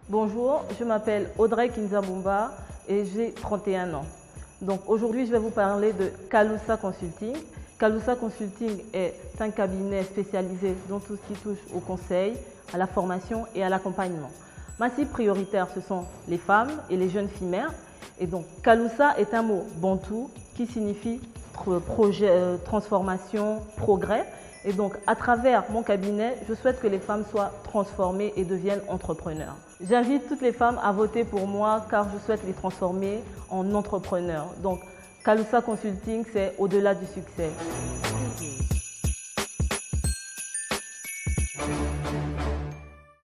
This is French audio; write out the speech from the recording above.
Bonjour, je m'appelle Audrey Kinzabumba et j'ai 31 ans. Donc aujourd'hui, je vais vous parler de Kalusa Consulting. Kalusa Consulting est un cabinet spécialisé dans tout ce qui touche au conseil, à la formation et à l'accompagnement. Ma cible prioritaire, ce sont les femmes et les jeunes filles mères. Et donc, Kalusa est un mot bantou qui signifie projet, transformation, progrès. Et donc, à travers mon cabinet, je souhaite que les femmes soient transformées et deviennent entrepreneurs. J'invite toutes les femmes à voter pour moi car je souhaite les transformer en entrepreneurs. Donc, Kalusa Consulting, c'est au-delà du succès.